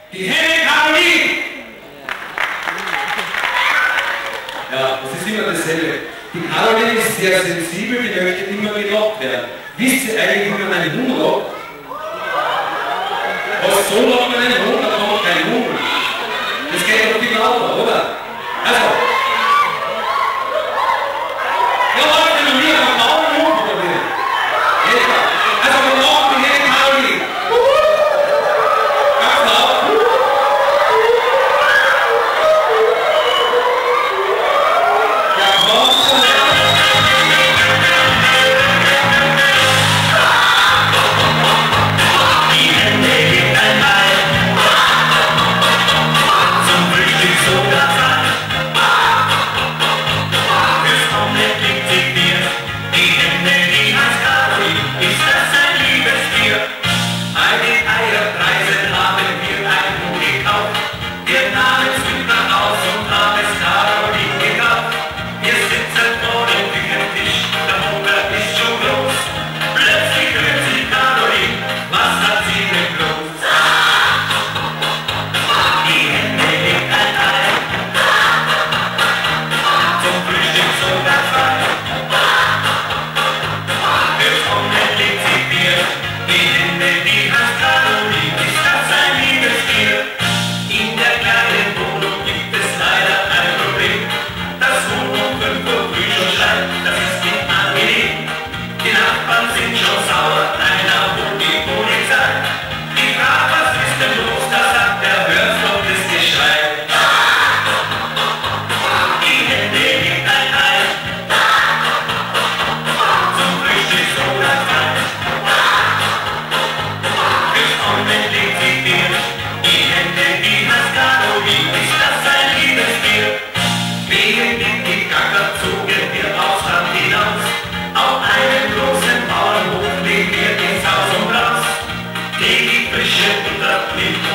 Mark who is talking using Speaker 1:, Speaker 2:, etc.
Speaker 1: Die Henne Caroline! Ja, das ist immer dasselbe. Die Caroline ist sehr sensibel, die möchte immer gelockt werden. Wisst ihr eigentlich, wie man einen Hund lockt? Was, so lockt man einen Hund, da kann man keinen Hund. Das geht doch viel lauter, oder? Also. Ja, Leute, noch nie einen Bauernhund oder wie? Also, wir lockt die Henne Caroline. Ganz laut. Ja, komm.
Speaker 2: Frische und